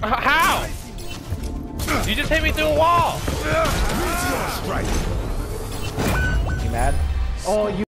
How? You just hit me through a wall. You mad? Oh, you.